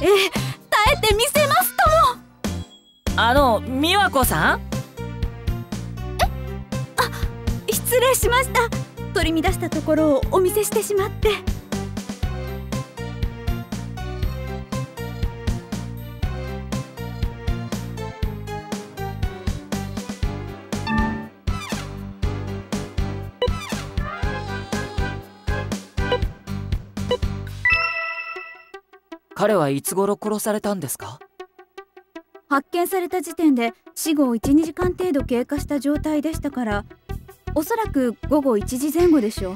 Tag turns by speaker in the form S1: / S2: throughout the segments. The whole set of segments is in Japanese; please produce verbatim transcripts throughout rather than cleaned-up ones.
S1: ええ、耐えてみせますとも。
S2: あの美和子さん。
S1: え、あ、失礼しました。取り乱したところをお見せしてしまって。
S2: 彼はいつ頃殺されたんですか？
S1: 発見された時点で死後いち、にじかん程度経過した状態でしたから、おそらくごごいちじぜん後でしょう。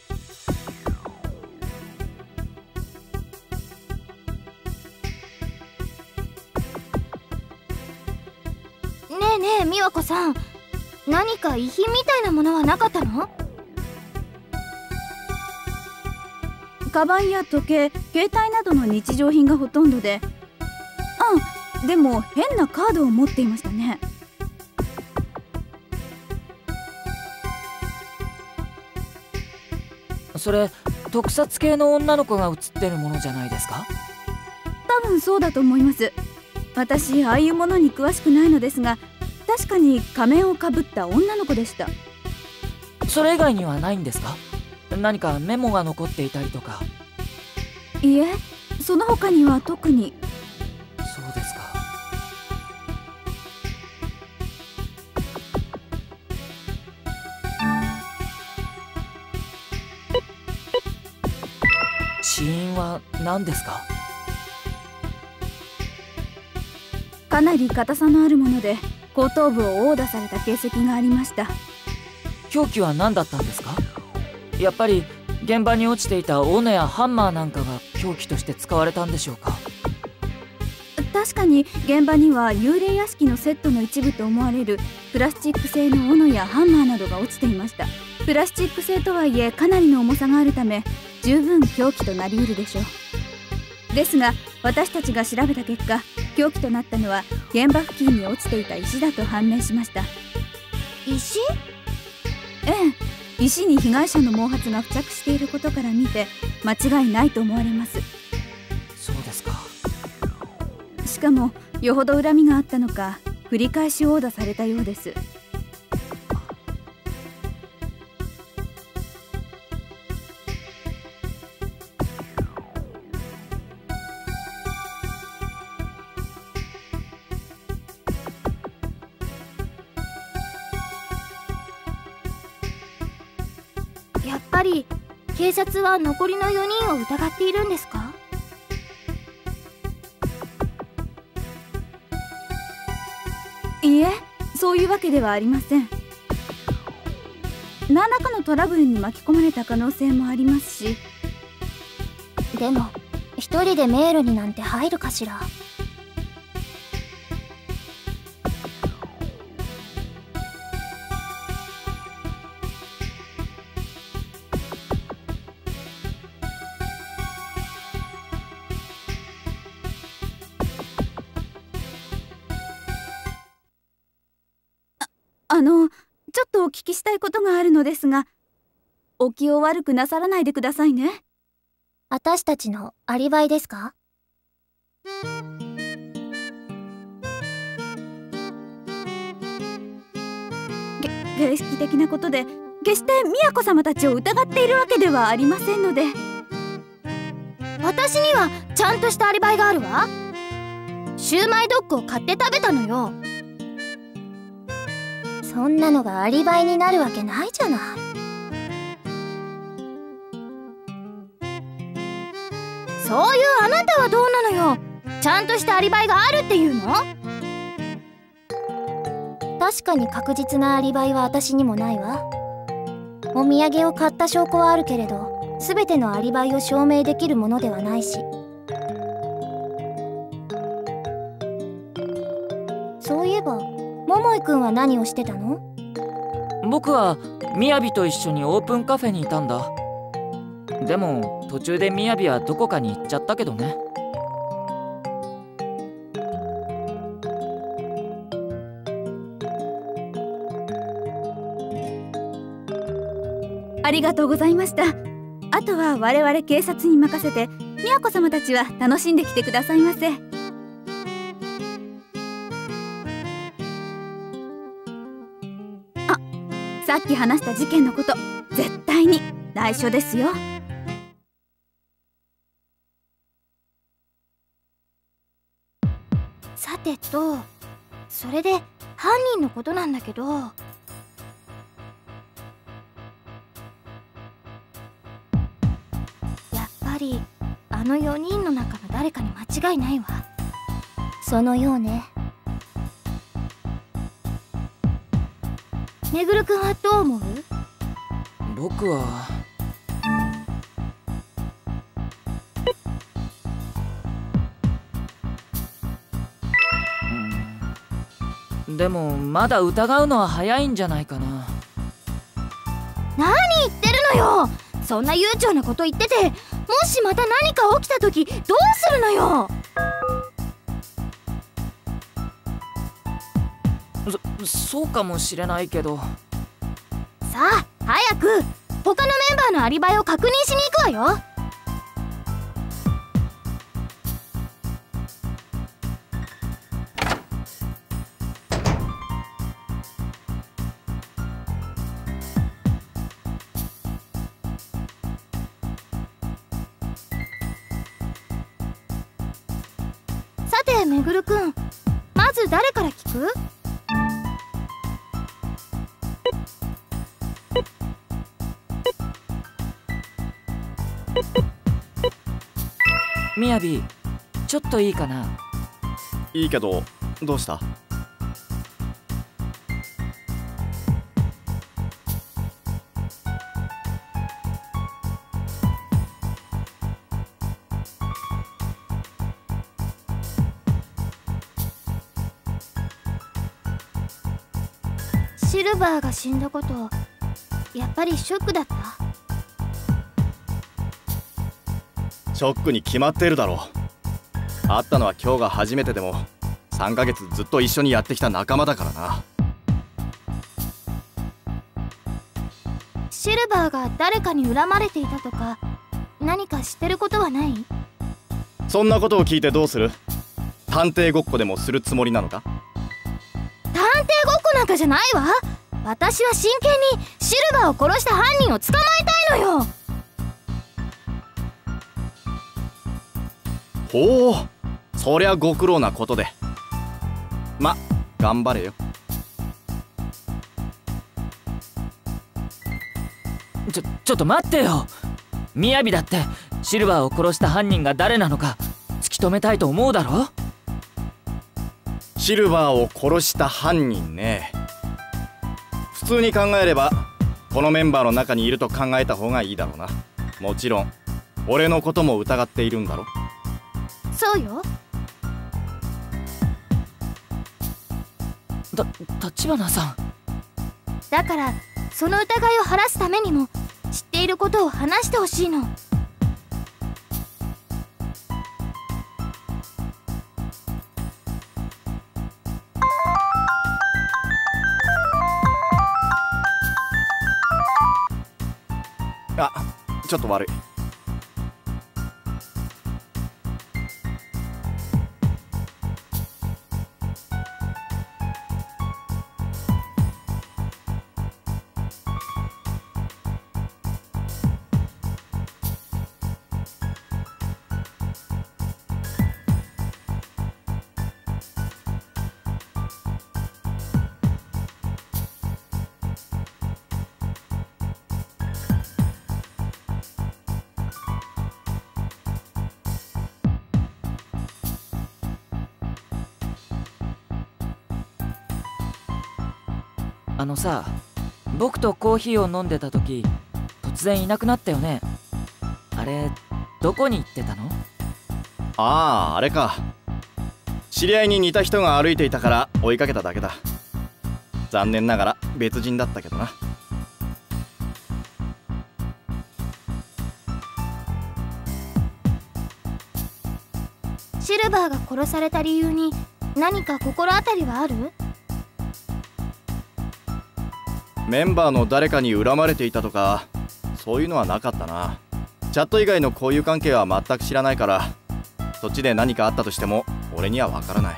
S3: ねえねえ美和子さん、何か遺品みたいなものはなかったの？
S1: カバンや時計、携帯などの日常品がほとんどで、あ、でも変なカードを持っていましたね。
S2: それ特撮系の女の子が写ってるものじゃないですか？
S1: 多分そうだと思います。私ああいうものに詳しくないのですが、確かに仮面をかぶった女の子でした。
S2: それ以外にはないんですか？何かメモが残っていたりとか。
S1: いえ、その他には特に。
S2: そうですか。死因は何ですか？
S1: かなり硬さのあるもので、後頭部を殴打された形跡がありました。
S2: 凶器は何だったんですか？やっぱり現場に落ちていた斧やハンマーなんかが凶器として使われたんでしょうか？
S1: 確かに現場には幽霊屋敷のセットの一部と思われるプラスチック製の斧やハンマーなどが落ちていました。プラスチック製とはいえかなりの重さがあるため、十分凶器となりうるでしょう。ですが私たちが調べた結果、凶器となったのは現場付近に落ちていた石だと判明しました。
S3: 石？
S1: ええ、石に被害者の毛髪が付着していることから見て間違いないと思われます。
S2: そうですか。
S1: しかもよほど恨みがあったのか、繰り返し殴打されたようです。
S3: やっぱり警察は残りのよにんを疑っているんですか？
S1: いいえ、そういうわけではありません。何らかのトラブルに巻き込まれた可能性もありますし。
S3: でも一人で迷路になんて入るかしら？
S1: あの、ちょっとお聞きしたいことがあるのですが、お気を悪くなさらないでくださいね。
S3: 私たちのアリバイですか？
S1: げ形式的なことで、決して都様たちを疑っているわけではありませんので。
S3: 私にはちゃんとしたアリバイがあるわ。シューマイドッグを買って食べたのよ。そんなのがアリバイになるわけないじゃない。そういうあなたはどうなのよ。ちゃんとしたアリバイがあるっていうの？確かに確実なアリバイは私にもないわ。お土産を買った証拠はあるけれど、全てのアリバイを証明できるものではないし。そういえば桃井くんは何をしてたの？
S2: 僕はみやびと一緒にオープンカフェにいたんだ。でも途中でみやびはどこかに行っちゃったけどね。
S1: ありがとうございました。あとは我々警察に任せて都様たちは楽しんできてくださいませ。あ、さっき話した事件のこと絶対に内緒ですよ。
S3: さてと、それで犯人のことなんだけど、やっぱりあのよにんの中の誰かに間違いないわ。そのようね。めぐるくんはどう思う？
S2: 僕はうん、でもまだ疑うのは早いんじゃないかな。
S3: 何言ってるのよ。そんな悠長なこと言ってて、もしまた何か起きた時どうするのよ。
S2: そそうかもしれないけど。
S3: さあ早く他のメンバーのアリバイを確認しに行くわよ。さてめぐるくん、まず誰から聞く？
S2: みやび、ちょっといいかな？
S4: いいけど、どうした？
S3: シルバーが死んだこと、やっぱりショックだった？
S4: ショックに決まっているだろう。会ったのは今日が初めてでもさんかげつずっと一緒にやってきた仲間だからな。
S3: シルバーが誰かに恨まれていたとか何か知ってることはない？
S4: そんなことを聞いてどうする？探偵ごっこでもするつもりなのか？
S3: 探偵ごっこなんかじゃないわ。私は真剣にシルバーを殺した犯人を捕まえたいのよ。
S4: ほう、そりゃご苦労なことで。ま、頑張れよ。
S2: ちょちょっと待ってよ。みやびだってシルバーを殺した犯人が誰なのか突き止めたいと思うだろ。
S4: シルバーを殺した犯人ね。普通に考えればこのメンバーの中にいると考えた方がいいだろうな。もちろん俺のことも疑っているんだろ。
S3: そうよ。
S2: た橘さん。
S3: だからその疑いを晴らすためにも知っていることを話してほしいの。
S4: あ、ちょっと悪い。
S2: あのさ、僕とコーヒーを飲んでた時突然いなくなったよね。あれどこに行ってたの？
S4: ああ、あれか。知り合いに似た人が歩いていたから追いかけただけだ。残念ながら別人だったけどな。
S3: シルバーが殺された理由に何か心当たりはある？
S4: メンバーの誰かに恨まれていたとかそういうのはなかったな。 チャット以外の交友関係は全く知らないから、そっちで何かあったとしても俺にはわからない。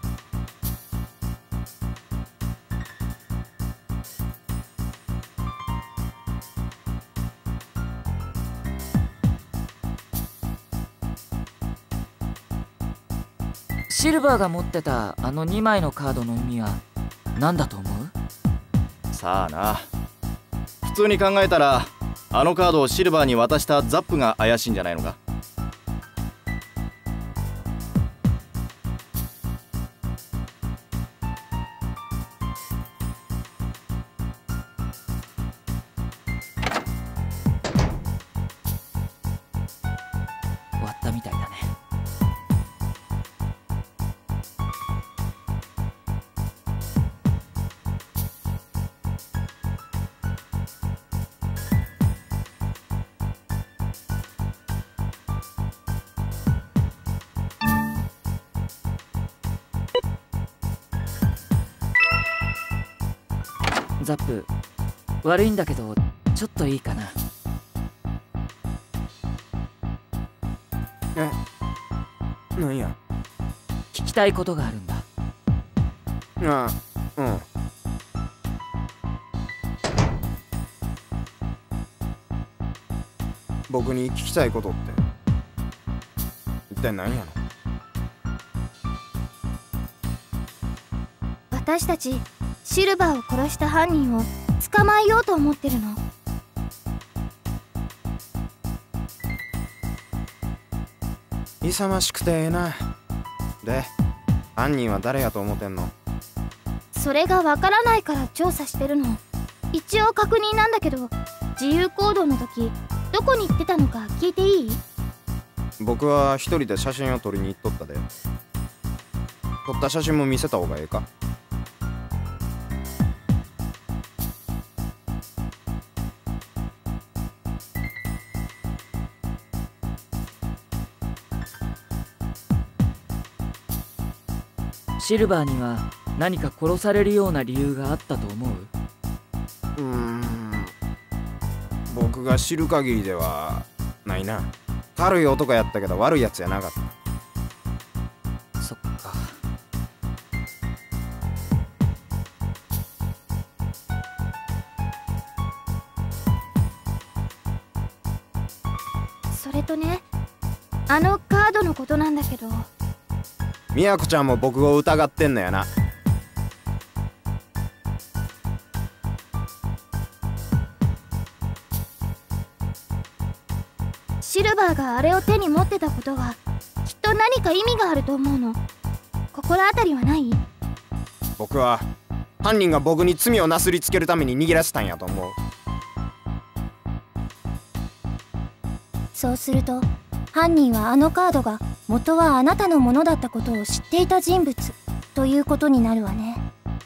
S2: シルバーが持ってたあのにまいのカードの意味は何だと思う？
S4: さあな。普通に考えたらあのカードをシルバーに渡したザップが怪しいんじゃないのか。
S2: 終わったみたいだね。ザップ、悪いんだけどちょっといいかな。
S5: え、なんや。
S2: 聞きたいことがあるんだ。
S5: あ、うん。僕に聞きたいことって一体何やの？
S3: 私たちシルバーを殺した犯人を捕まえようと思ってるの。
S5: 勇ましくてええな。で、犯人は誰やと思ってんの？
S3: それがわからないから調査してるの。一応確認なんだけど、自由行動の時どこに行ってたのか聞いていい？
S5: 僕は一人で写真を撮りに行っとったで。撮った写真も見せた方がええか？
S2: シルバーには何か殺されるような理由があったと思う？
S5: うーん、僕が知る限りではないな。軽い男やったけど悪いやつやなかった。
S2: そっか。
S3: それとね、あのカードのことなんだけど。
S5: みやこちゃんも僕を疑ってんのやな。
S3: シルバーがあれを手に持ってたことはきっと何か意味があると思うの。心当たりはない？
S5: 僕は犯人が僕に罪をなすりつけるために逃げ出したんやと思う。
S3: そうすると犯人はあのカードが元はあなたのものだったことを知っていた人物ということになるわね。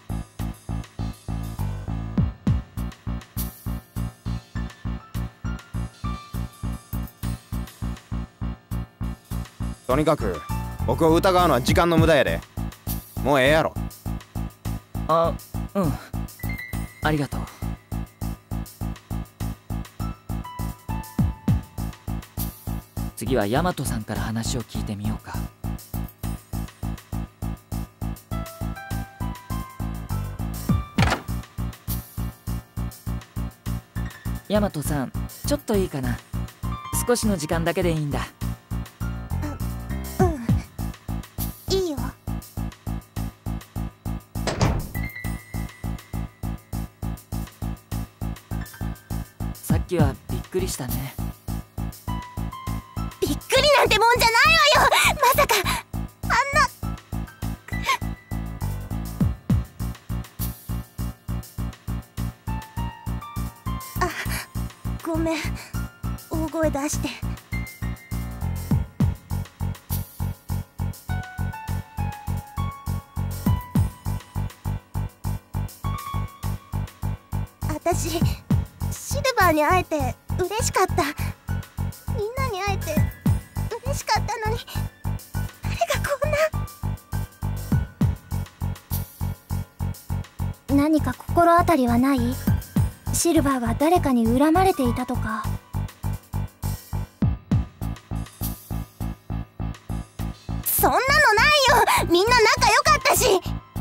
S5: とにかく僕を疑うのは時間の無駄やで。もうええやろ。
S2: あ、うん、ありがとう。次はヤマトさんから話を聞いてみようか。ヤマトさん、ちょっといいかな。少しの時間だけでいいんだ。
S3: うん、いいよ。
S2: さっきはびっくりしたね。
S3: びっくりなんてもんじゃないわよ。まさかあんな。あ、ごめん、大声出して。私シルバーに会えて嬉しかった。みんなに会えて嬉しかったのに、誰がこんな。何か心当たりはない？シルバーが誰かに恨まれていたとか。 そんなのないよ。みんな仲良かったし。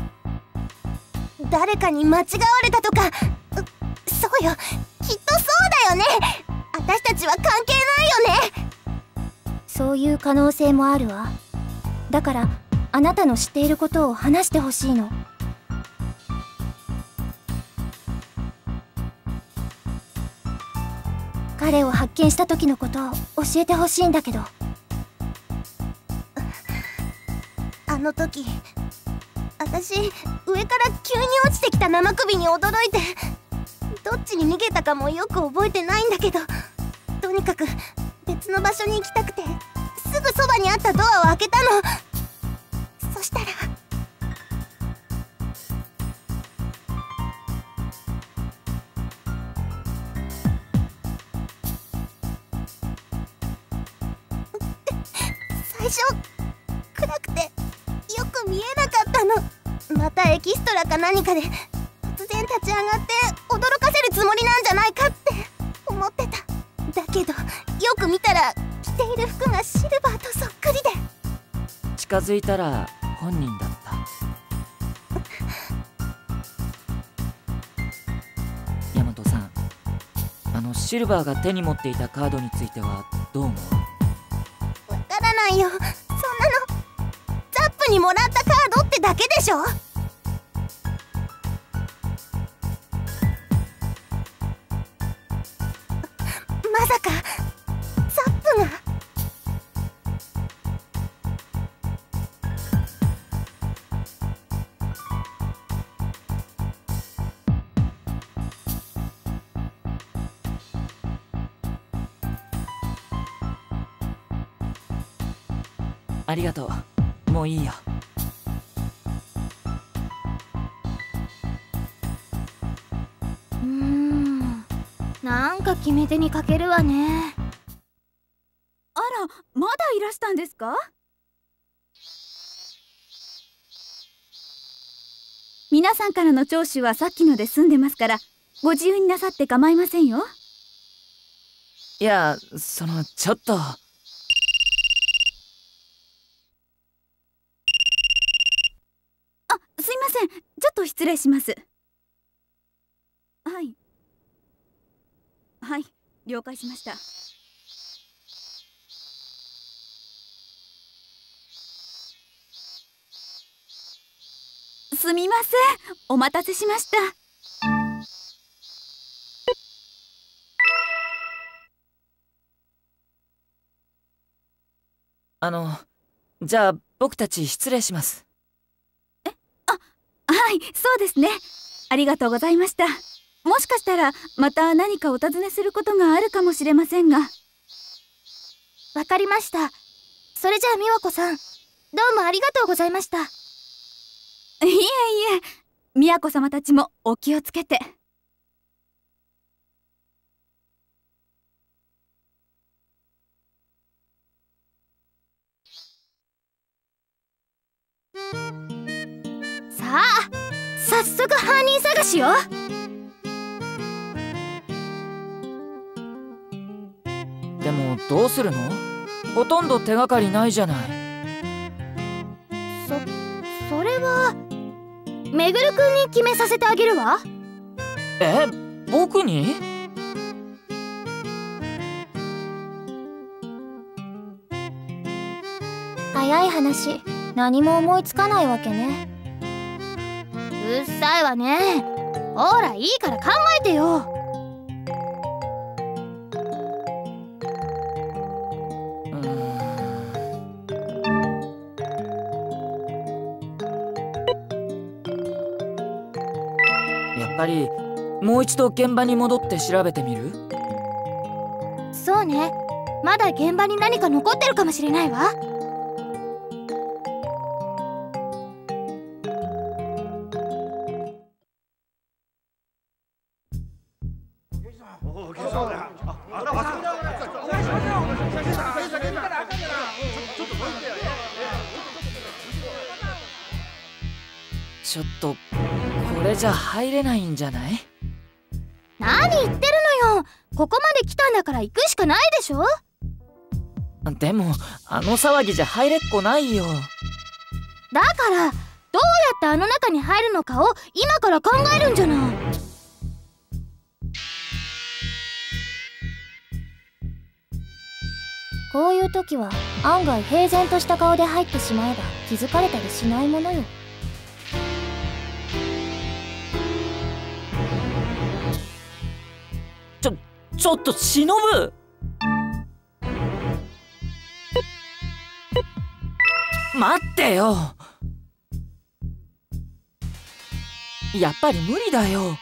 S3: 誰かに間違われたとか。そうよ、きっとそうだよね。私たちは関係ないよね。そういう可能性もあるわ。だからあなたの知っていることを話してほしいの。彼を発見した時のことを教えてほしいんだけど。あの時私、上から急に落ちてきた生首に驚いて、どっちに逃げたかもよく覚えてないんだけど、とにかく別の場所に行きたくてすぐそばにあったドアを開けたの。そしたら最初暗くてよく見えなかったの。またエキストラか何かで突然立ち上がって驚かせるつもりなんじゃないかって思ってた。だけどよく見たら着ている服がシルバーとそっくりで。
S2: 近づいたら本人だった。ヤマトさん、あのシルバーが手に持っていたカードについてはどう思う？
S3: わからないよ。そんなのザップにもらったカードってだけでしょ。まさかザップが。
S2: ありがとう。もういいよ。
S3: うーん、なんか決め手に欠けるわね。
S1: あら、まだいらしたんですか？皆さんからの聴取はさっきので済んでますから、ご自由になさって構いませんよ。
S2: いや、そのちょっと。
S1: すいません、ちょっと失礼します。はいはい、了解しました。すみません、お待たせしました。
S2: あの、じゃあ僕たち失礼します。
S1: はい、そうですね。ありがとうございました。もしかしたらまた何かお尋ねすることがあるかもしれませんが。
S3: わかりました。それじゃあ美和子さん、どうもありがとうございました。
S1: いえいえ、宮子様たちもお気をつけて。
S3: さあ、早速犯人探しよ。
S2: でもどうするの？ほとんど手がかりないじゃない。
S3: そ、それはめぐるくんに決めさせてあげるわ。
S2: え、僕に？
S3: 早い話、何も思いつかないわけね。うっさいわね。ほら、いいから考えてよ。
S2: うーん。やっぱりもう一度現場に戻って調べてみる？
S3: そうね。まだ現場に何か残ってるかもしれないわ。
S2: ちょっとこれじゃ入れないんじゃない？
S3: 何言ってるのよ。ここまで来たんだから行くしかないでしょ。
S2: でもあの騒ぎじゃ入れっこないよ。
S3: だからどうやってあの中に入るのかを今から考えるんじゃない。
S6: こういう時は案外平然とした顔で入ってしまえば気づかれたりしないものよ。
S2: ちょちょっと忍ぶ。待ってよ。やっぱり無理だよ。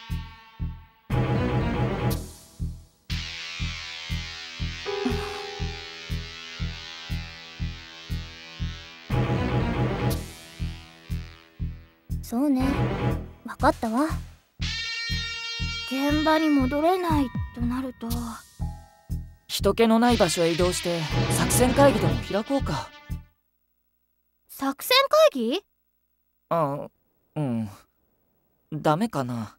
S6: そうね、分かったわ。
S3: 現場に戻れないとなると、
S2: 人気のない場所へ移動して作戦会議でも開こうか。
S3: 作戦会議？
S2: あ、うん。ダメかな。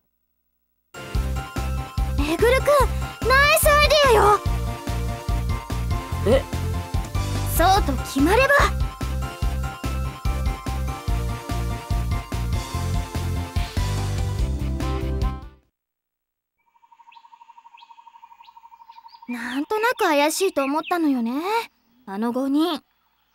S3: めぐるくん、ナイスアイデアよ。
S2: え？
S3: そうと決まれば。なんとなく怪しいと思ったのよね、あのごにん。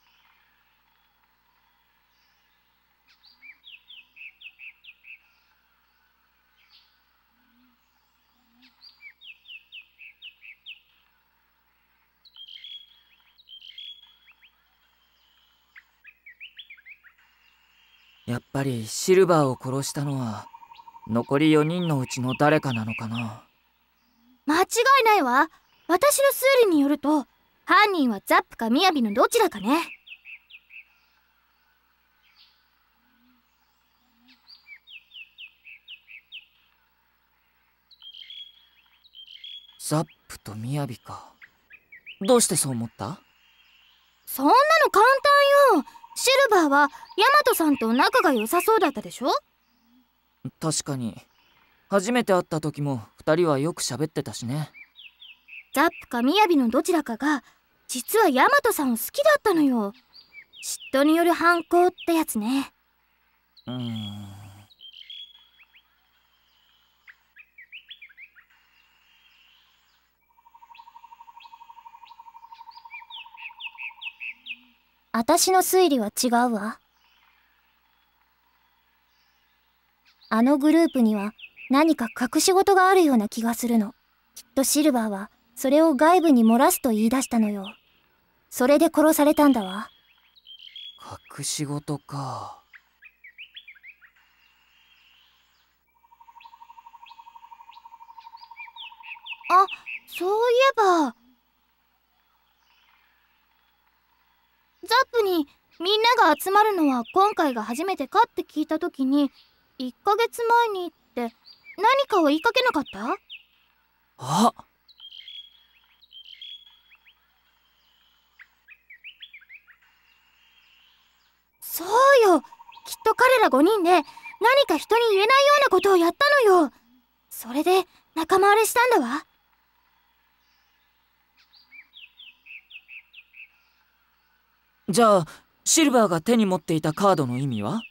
S2: やっぱりシルバーを殺したのは残りよにんのうちの誰かなのかな。
S3: 間違いないわ。私の推理によると犯人はザップかミヤビのどちらかね。
S2: ザップとミヤビか。どうしてそう思った？
S3: そんなの簡単よ。シルバーはヤマトさんと仲が良さそうだったでしょ。
S2: 確かに初めて会った時もふたりはよく喋ってたしね。
S3: ザップかミヤビのどちらかが実はヤマトさんを好きだったのよ。嫉妬による犯行ってやつね。
S2: うーん。
S6: 私の推理は違うわ。あのグループには何か隠し事があるような気がするの。きっとシルバーはそれを外部に漏らすと言い出したのよ。それで殺されたんだわ。
S2: 隠し事か。
S3: あ、そういえばザップにみんなが集まるのは今回が初めてかって聞いた時にいっかげつまえにって何かを言いかけなかった？
S2: あ、
S3: そうよ。きっと彼らごにんで何か人に言えないようなことをやったのよ。それで仲間割れしたんだわ。
S2: じゃあシルバーが手に持っていたカードの意味は？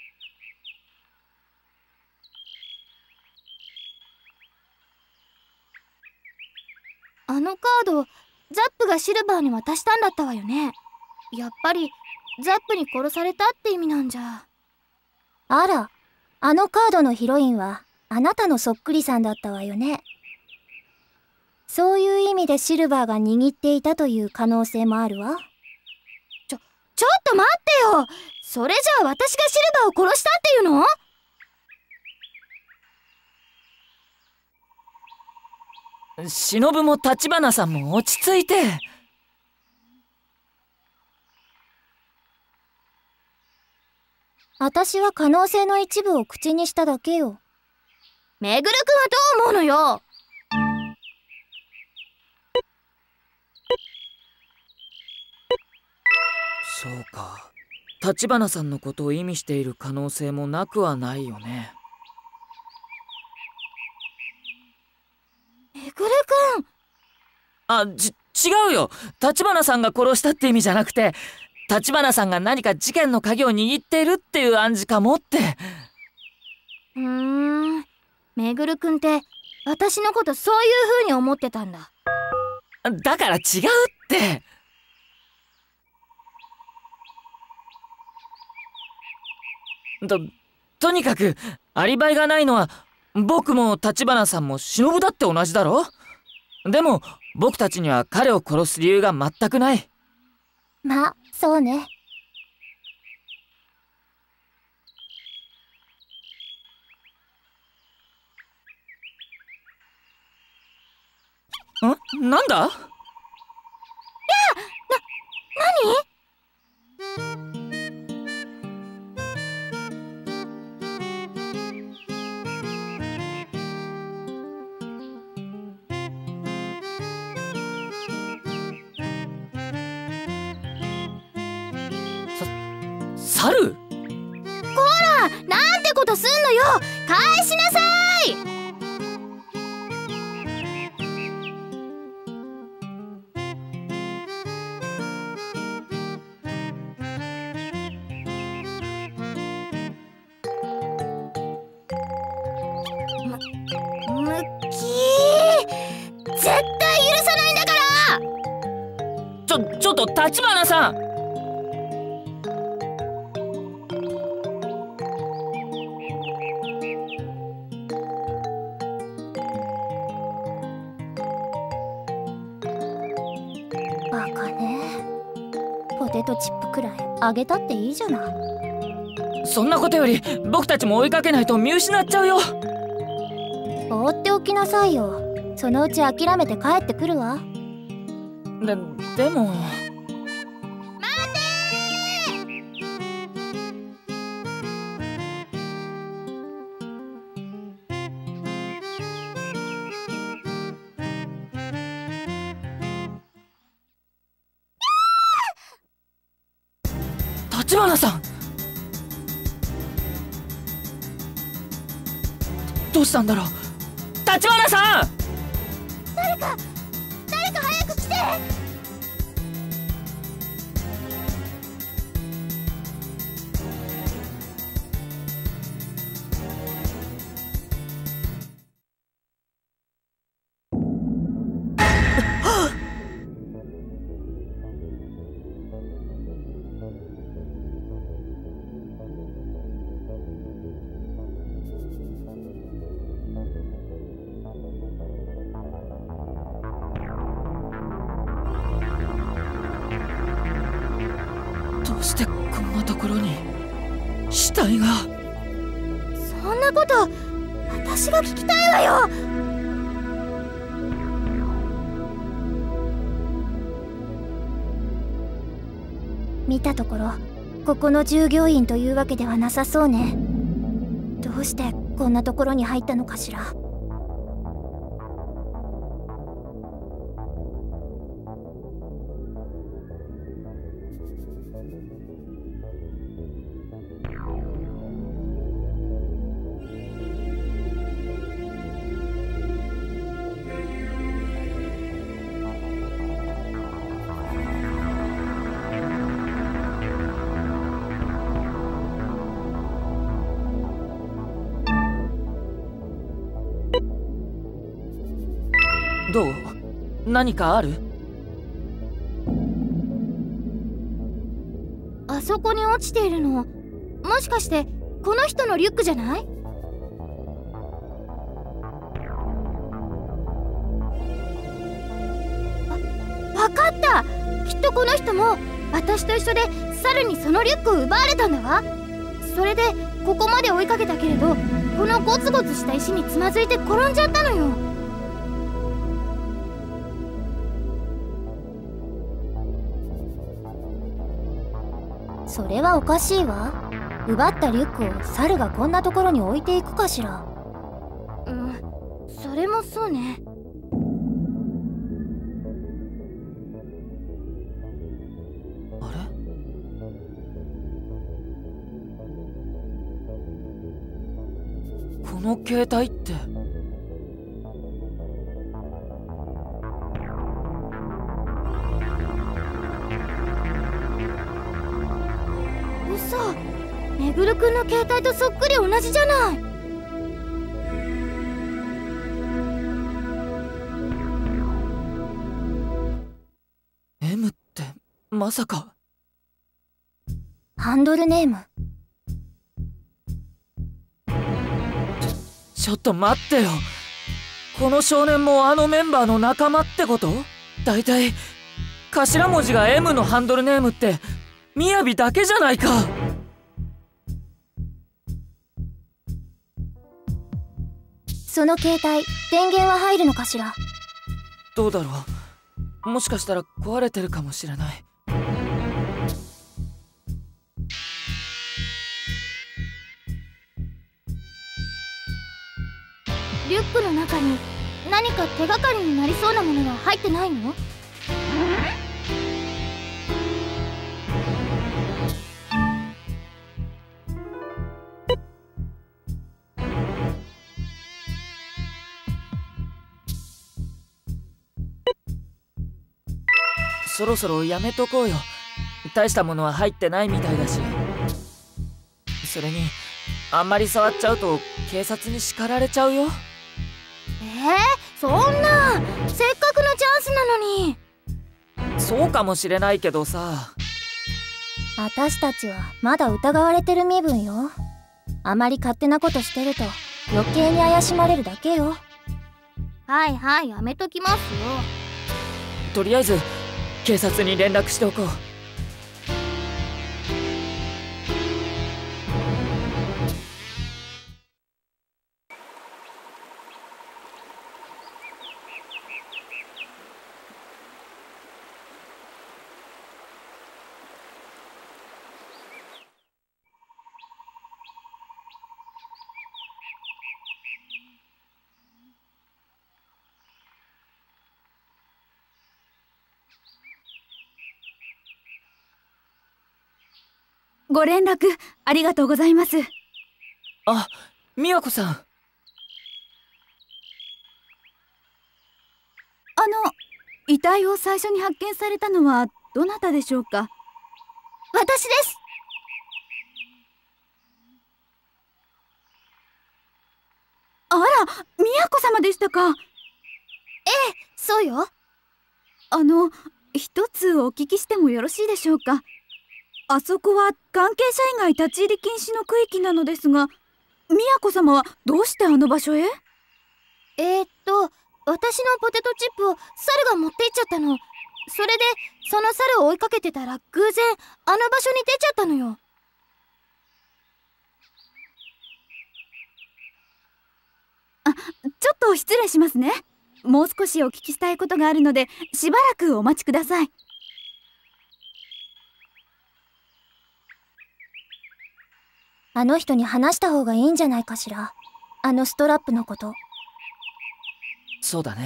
S3: あのカード、ザップがシルバーに渡したんだったわよね。やっぱりザップに殺されたって意味なんじゃ。
S6: あら、あのカードのヒロインはあなたのそっくりさんだったわよね。そういう意味でシルバーが握っていたという可能性もあるわ。
S3: ちょ、ちょっと待ってよ。それじゃあ私がシルバーを殺したっていうの？
S2: 忍も立花さんも落ち着いて。
S6: 私は可能性の一部を口にしただけよ。
S3: めぐるくんはどう思うのよ。
S2: そうか、立花さんのことを意味している可能性もなくはないよね。
S3: めぐるくん。
S2: あ、ち違うよ。立花さんが殺したって意味じゃなくて、 橘さんが何か事件の鍵を握っているっていう暗示かもって。
S6: うーん、めぐるくんって私のことそういう風に思ってたんだ。
S2: だから違うって。ととにかくアリバイがないのは僕も橘さんも忍だって同じだろ。でも僕たちには彼を殺す理由が全くない。
S6: まあそうね。
S2: ん？なんだ？いや、な、
S6: 何？
S2: 猿？こ
S6: ら、なんてことすんのよ。返しなさい。む、むきー、絶対許さないんだから。
S2: ちょ、ちょっと橘さん。
S6: バカね。ポテトチップくらいあげたっていいじゃない。
S2: そんなことより僕たちも追いかけないと見失っちゃうよ。
S6: 放っておきなさいよ。そのうち諦めて帰ってくるわ。
S2: で、でも。橘さん、どうしたんだろう。橘さん、
S6: 誰か誰か早く来て。
S2: どうしてこんなところに死体が。
S6: そんなこと私が聞きたいわよ。見たところここの従業員というわけではなさそうね。どうしてこんなところに入ったのかしら。
S2: どう？何かある？
S6: あそこに落ちているの、もしかしてこの人のリュックじゃない？わ、わかった。きっとこの人も私と一緒で猿にそのリュックを奪われたんだわ。それでここまで追いかけたけれど、このゴツゴツした石につまずいて転んじゃったのよ。それはおかしいわ。奪ったリュックを猿がこんなところに置いていくかしら。うん、それもそうね。
S2: あれ？この携帯って。
S6: 嘘。めぐるくんの携帯とそっくり同じじゃない。
S2: エム ってまさか。
S6: ハンドルネーム。
S2: ちょっと待ってよ。この少年もあのメンバーの仲間ってこと？だいたい頭文字が エム のハンドルネームってみやびだけじゃないか。
S6: その携帯、電源は入るのかしら？
S2: どうだろう。もしかしたら壊れてるかもしれない。
S6: リュックの中に何か手がかりになりそうなものは入ってないの？
S2: そろそろやめとこうよ。大したものは入ってないみたいだし。それにあんまり触っちゃうと警察に叱られちゃうよ。
S6: えー、そんな、せっかくのチャンスなのに。
S2: そうかもしれないけどさ。
S6: 私たちはまだ疑われてる身分よ。あまり勝手なことしてると余計に怪しまれるだけよ。はいはい、やめときますよ。
S2: とりあえず警察に連絡しておこう。
S1: ご連絡ありがとうございます。
S2: あ、美和子さん。あ
S1: の、遺体を最初に発見されたのはどなたでしょうか？
S6: 私です。
S1: あら、都様でしたか。
S6: ええ、そうよ。
S1: あの、一つお聞きしてもよろしいでしょうか？あそこは関係者以外立ち入り禁止の区域なのですが、都様はどうしてあの場所へ？
S6: えー、っと私のポテトチップを猿が持って行っちゃったの。それでその猿を追いかけてたら偶然あの場所に出ちゃったのよ。
S1: あ、ちょっと失礼しますね。もう少しお聞きしたいことがあるのでしばらくお待ちください。
S6: あの人に話した方がいいんじゃないかしら。あのストラップのこと。
S2: そうだね。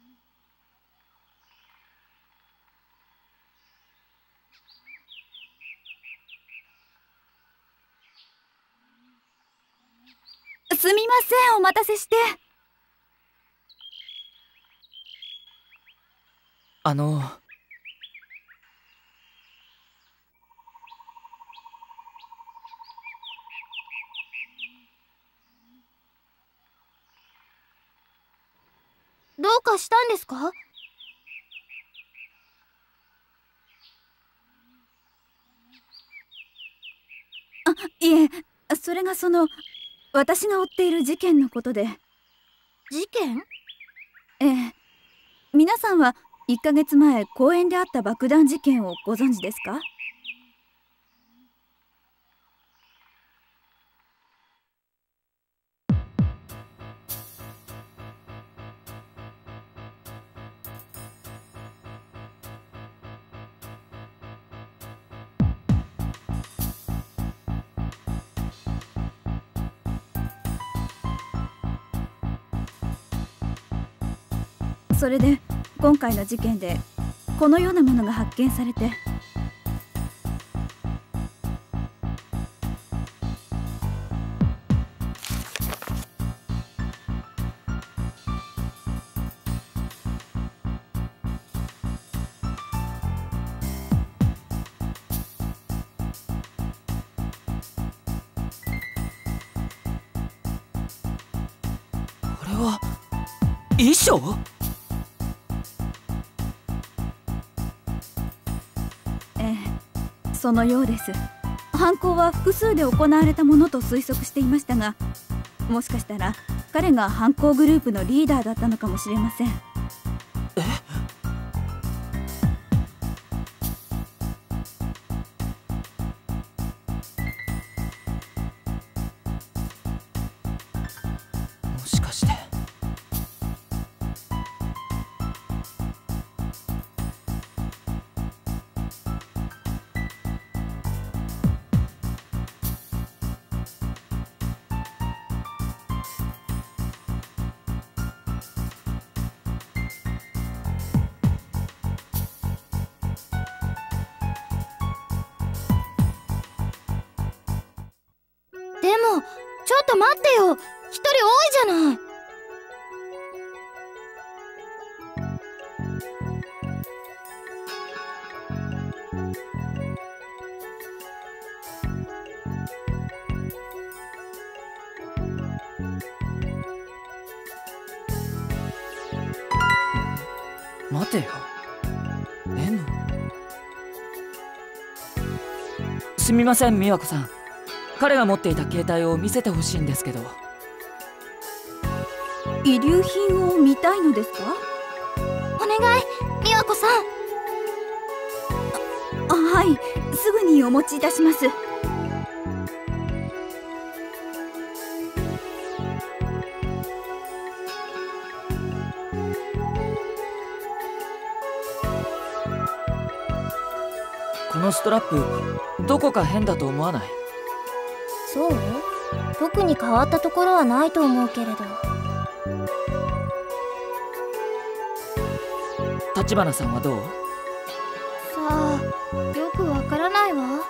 S1: すみません、お待たせして。
S2: あの
S6: どうかしたんですか？
S1: あ、いえ、それがその私が追っている事件のことで。
S6: 事件？
S1: ええ。皆さんはいっかげつまえ公園であった爆弾事件をご存知ですか？それで今回の事件でこのようなものが発見されて。
S2: 遺書？
S1: ええ、そのようです。犯行は複数で行われたものと推測していましたが、もしかしたら彼が犯行グループのリーダーだったのかもしれません。
S2: え？もしかして。
S6: でもちょっと待ってよ、一人多いじゃない。
S2: 待てよ。 エム？ すみません、美和子さん。彼が持っていた携帯を見せてほしいんですけど。
S1: 遺留品を見たいのですか？
S6: お願い、美和子さん。
S1: あ、はい、すぐにお持ちいたします。
S2: このストラップ、どこか変だと思わない？
S6: そう？特に変わったところはないと思うけれど。
S2: 立花さんはどう？
S6: さあ、よくわからないわ。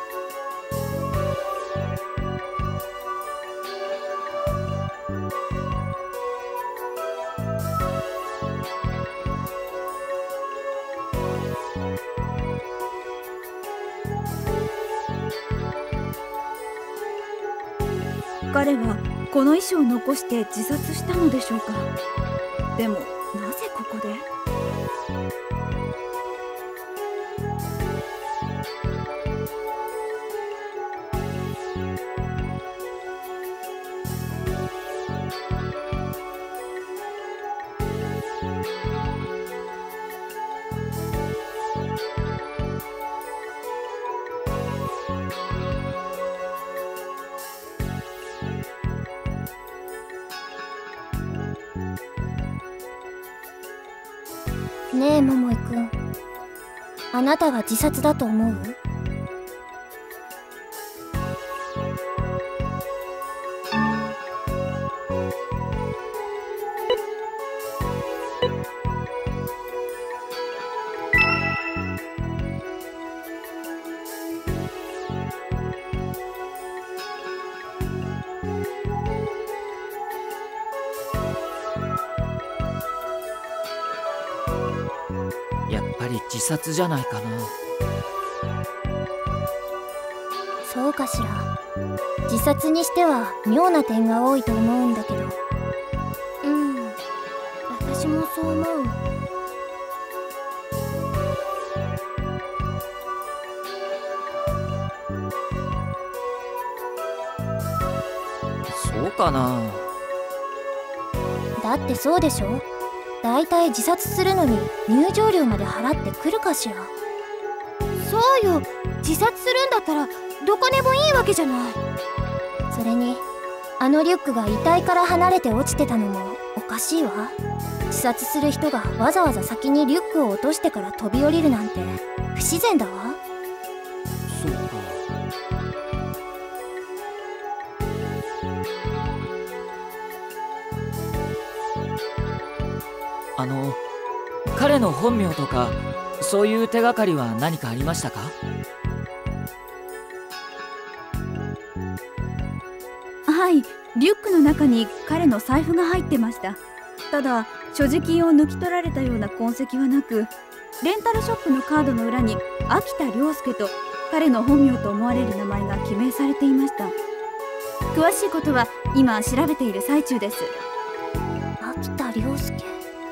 S1: 彼はこの遺書を残して自殺したのでしょうか。でもなぜここで？
S6: ねえ桃井くん、あなたが自殺だと思う？
S2: やっぱり自殺じゃないかな。
S6: そうかしら。自殺にしては妙な点が多いと思うんだけど。うん、私もそう思う。
S2: そうかな。
S6: だってそうでしょ。だいたい自殺するのに入場料まで払ってくるかしら。そうよ、自殺するんだったらどこでもいいわけじゃない。それにあのリュックが遺体から離れて落ちてたのもおかしいわ。自殺する人がわざわざ先にリュックを落としてから飛び降りるなんて不自然だわ。
S2: そうか。あの、彼の本名とかそういう手がかりは何かありましたか？
S1: はい、リュックの中に彼の財布が入ってました。ただ所持金を抜き取られたような痕跡はなく、レンタルショップのカードの裏に秋田亮介と彼の本名と思われる名前が記名されていました。詳しいことは今調べている最中です。
S6: 秋田亮介。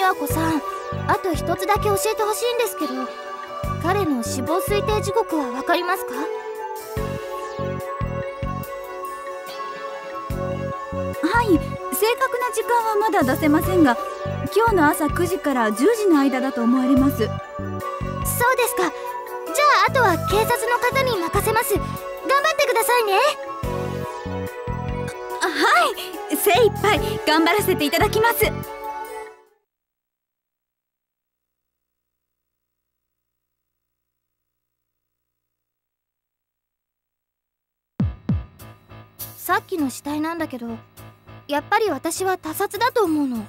S6: 和子さん、あと一つだけ教えてほしいんですけど、彼の死亡推定時刻は分かりますか？
S1: はい、正確な時間はまだ出せませんが、今日の朝くじからじゅうじの間だと思われます。
S6: そうですか。じゃああとは警察の方に任せます。頑張ってくださいね。
S1: はい、精一杯頑張らせていただきます。
S6: さっきの死体なんだけど、やっぱり私は他殺だと思うの。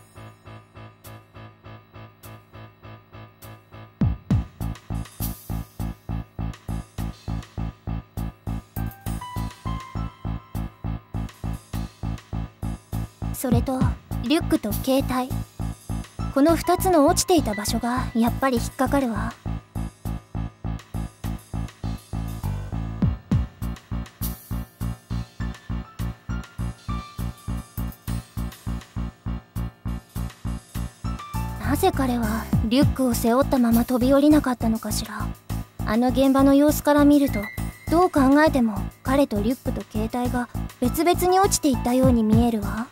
S6: それとリュックと携帯、このふたつの落ちていた場所がやっぱり引っかかるわ。なぜ彼はリュックを背負ったまま飛び降りなかったのかしら。あの現場の様子から見ると、どう考えても彼とリュックと携帯が別々に落ちていったように見えるわ。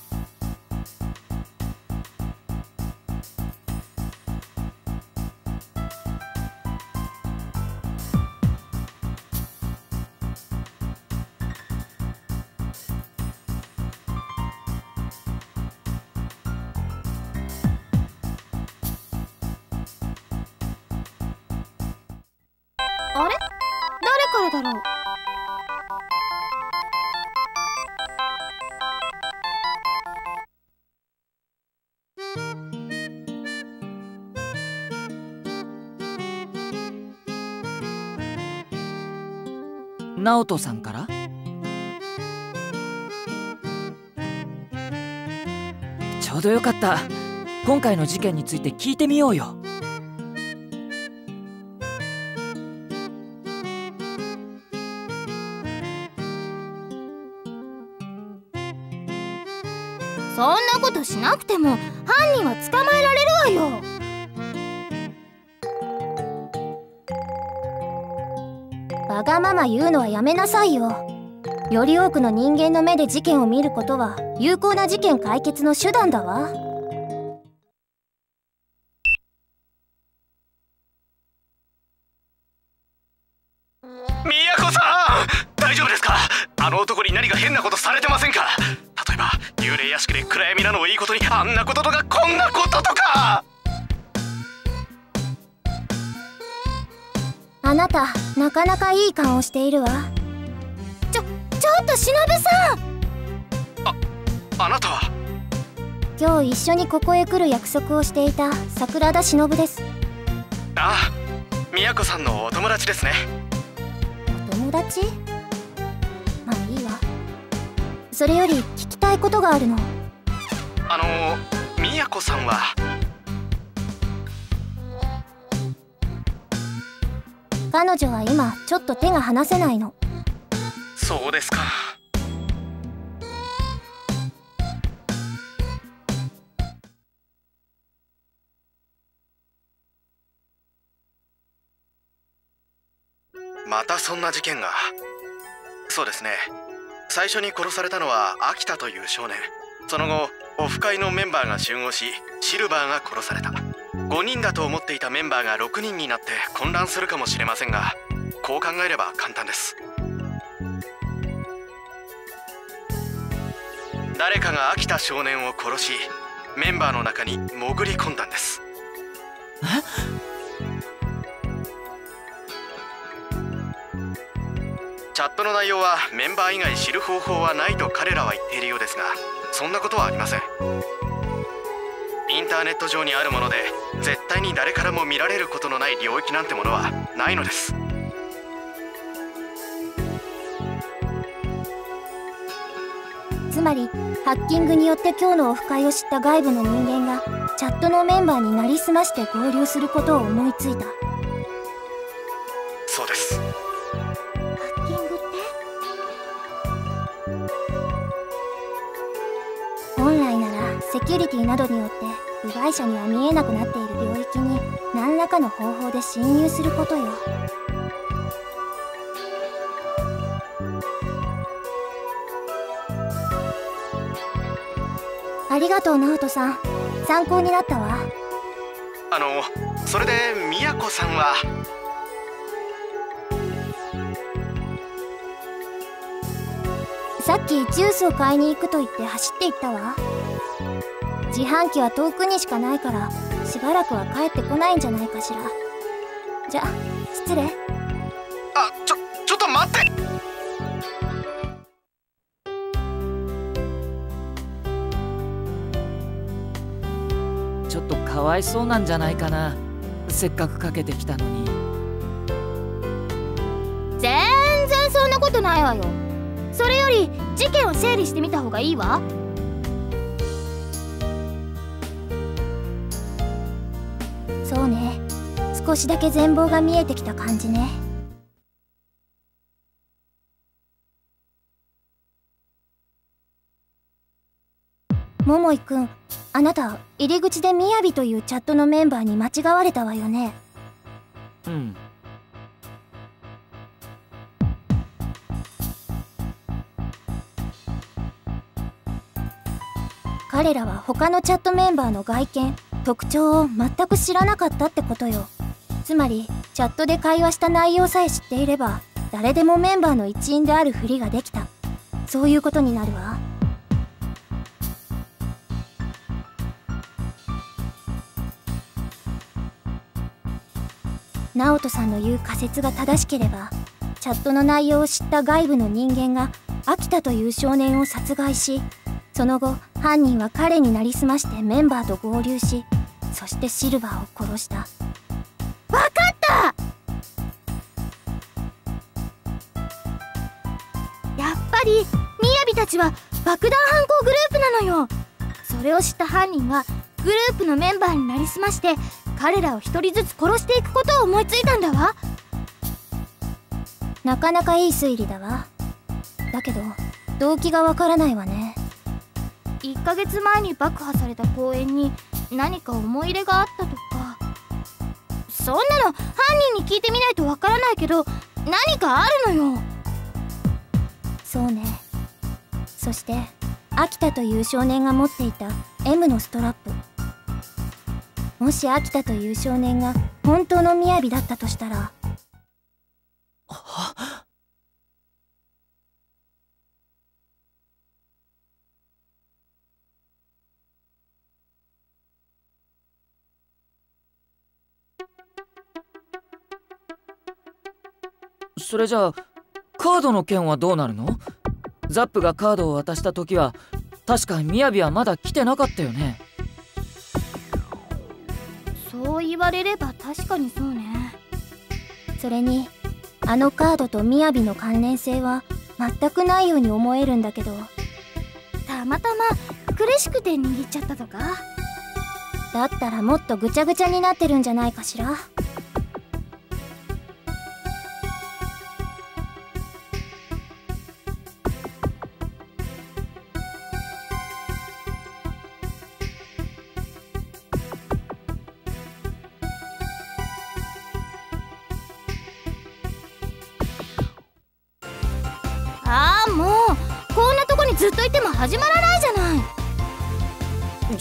S6: あれ？誰からだろう？
S2: 直人さんから？ちょうどよかった。今回の事件について聞いてみようよ。
S6: そんなことしなくても犯人は捕まえられるわよ。わがまま言うのはやめなさいよ。より多くの人間の目で事件を見ることは有効な事件解決の手段だわ。
S7: 宮子さん、大丈夫ですか？あの男に何か変なことされてませんか？例えば幽霊屋敷で暗闇なのをいいことに、あんなこととかこんなこととか。
S6: あなたなかなかいい顔をしているわ。ちょちょっと忍さん。
S7: ああなたは？
S6: 今日一緒にここへ来る約束をしていた桜田忍です。
S7: ああ、宮子さんのお友達ですね。
S6: お友達？まあいいわ。それより聞きたいことがあるの。
S7: あの宮子さんは？
S6: 彼女は今ちょっと手が離せないの。
S7: そうですか。またそんな事件が。そうですね、最初に殺されたのは秋田という少年。その後オフ会のメンバーが集合し、シルバーが殺された。ごにんだと思っていたメンバーがろくにんになって混乱するかもしれませんが、こう考えれば簡単です。誰かが秋田少年を殺し、メンバーの中に潜り込んだんです。チャットの内容はメンバー以外知る方法はないと彼らは言っているようですが、そんなことはありません。インターネット上にあるもので絶対に誰からも見られることのない領域なんてものはないのです。
S6: つまりハッキングによって今日のオフ会を知った外部の人間がチャットのメンバーになりすまして合流することを思いついた。
S7: そうです。
S6: ハッキングって？本来ならセキュリティなどによって部外者には見えなくなっている領域に何らかの方法で侵入することよ。ありがとう直人さん、参考になったわ。
S7: あのそれで宮子さんは？
S6: さっきジュースを買いに行くと言って走って行ったわ。自販機は遠くにしかないからしばらくは帰ってこないんじゃないかしら。じゃ失礼。
S7: あ、ちょちょっと待って。
S2: ちょっとかわいそうなんじゃないかな、せっかくかけてきたのに。
S6: 全然そんなことないわよ。それより事件を整理してみた方がいいわ。そうね、少しだけ全貌が見えてきた感じね。桃井くん、あなた入り口でみやびというチャットのメンバーに間違われたわよね。
S2: うん。
S6: 彼らは他のチャットメンバーの外見、特徴を全く知らなかったってことよ。つまりチャットで会話した内容さえ知っていれば誰でもメンバーの一員であるふりができた、そういうことになるわ。直人さんの言う仮説が正しければ、チャットの内容を知った外部の人間が秋田という少年を殺害し、その後犯人は彼になりすましてメンバーと合流し、そしてシルバーを殺した。わかった！やっぱりみやびたちは爆弾犯行グループなのよ。それを知った犯人はグループのメンバーになりすまして彼らを一人ずつ殺していくことを思いついたんだわ。なかなかいい推理だわ。だけど動機がわからないわね。いっかげつまえに爆破された公園に何か思い入れがあったとか。そんなの犯人に聞いてみないとわからないけど、何かあるのよ。そうね。そして秋田という少年が持っていた エム のストラップ。もし秋田という少年が本当のみやびだったとしたら。
S2: それじゃあカードの件はどうなるの？ザップがカードを渡した時は確かみやびはまだ来てなかったよね。
S6: そう言われれば確かにそうね。それにあのカードとみやびの関連性は全くないように思えるんだけど、たまたま苦しくて握っちゃったとか？だったらもっとぐちゃぐちゃになってるんじゃないかしら。ああ、もうこんなとこにずっといても始まらないじゃない。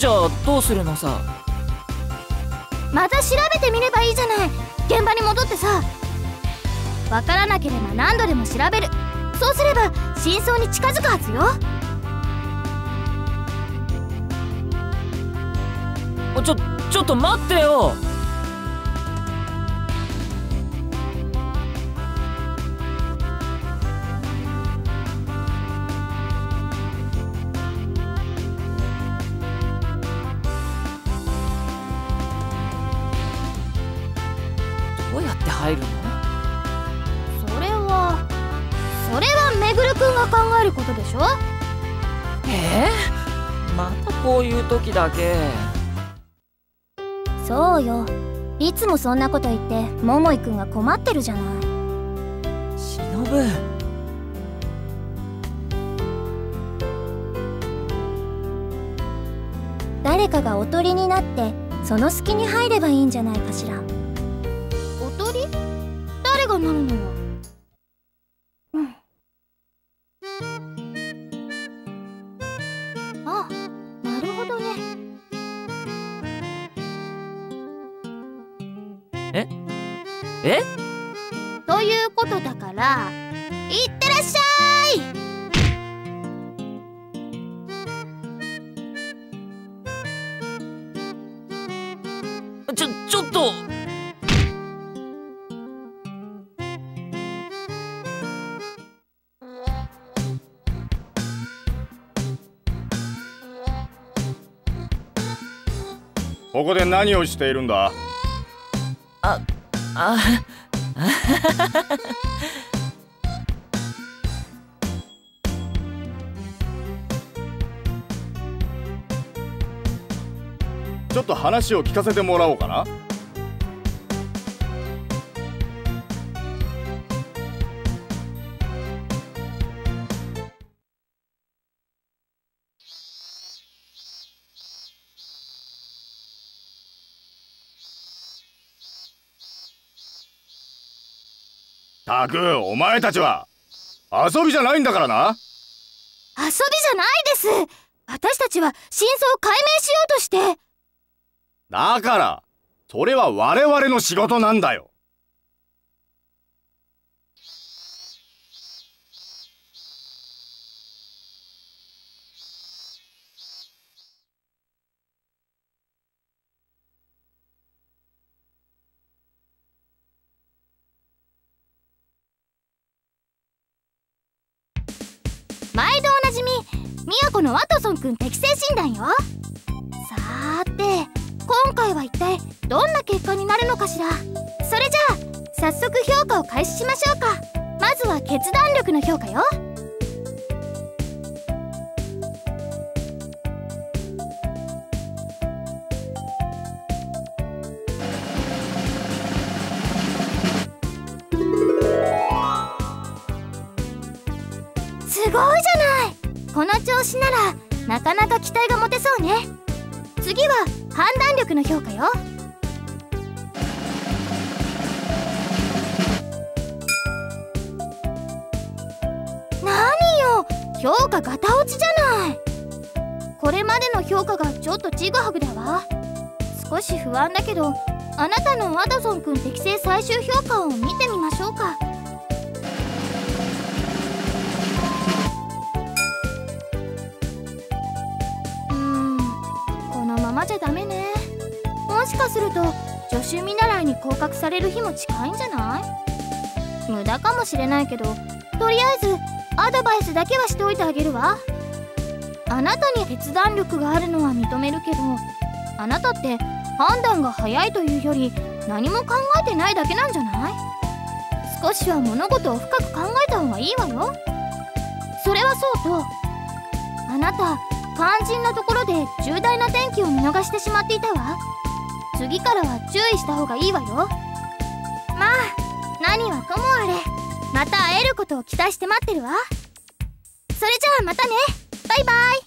S2: じゃあどうするのさ。
S6: また調べてみればいいじゃない。現場に戻ってさ。わからなければ何度でも調べる。そうすれば真相に近づくはずよ。
S2: ちょちょっと待ってよ。どうやって入るの？
S6: それはそれはめぐるくんが考えることでしょ。
S2: えー、またこういう時だけ。
S6: そうよ、いつもそんなこと言って桃井くんが困ってるじゃない。
S2: しのぶ、
S6: 誰誰かがおとりになってその隙に入ればいいんじゃないかしら。
S3: おとり？誰がなるのよ。
S6: うん。
S3: あ、なるほどね。
S2: ええ
S3: ということだから、いってらっしゃい。
S2: ちょちょっと
S4: ここで何をしているんだ？
S2: ああ
S4: ちょっと話を聞かせてもらおうかな。たく、お前たちは遊びじゃないんだからな。
S3: 遊びじゃないです。私たちは真相を解明しようとして。
S4: だからそれは我々の仕事なんだよ。
S3: 毎度おなじみ、宮古のワトソンくん適正診断よ。さーて、今回は一体どんな結果になるのかしら。それじゃあ早速評価を開始しましょうか。まずは決断力の評価よ。すごいじゃない。この調子ならなかなか期待が持てそうね。次は判断力の評価よ。何よ、評価ガタ落ちじゃない。これまでの評価がちょっとちぐはぐだわ。少し不安だけど、あなたのワトソンくん適正最終評価を見てみましょうか。じゃダメね。もしかすると助手見習いに降格される日も近いんじゃない？無駄かもしれないけど、とりあえずアドバイスだけはしておいてあげるわ。あなたに決断力があるのは認めるけど、あなたって判断が早いというより何も考えてないだけなんじゃない？少しは物事を深く考えた方がいいわよ。それはそうと、あなた肝心なところで重大な転機を見逃してしまっていたわ。次からは注意した方がいいわよ。まあ何はともあれ、また会えることを期待して待ってるわ。それじゃあまたね。バイバイ。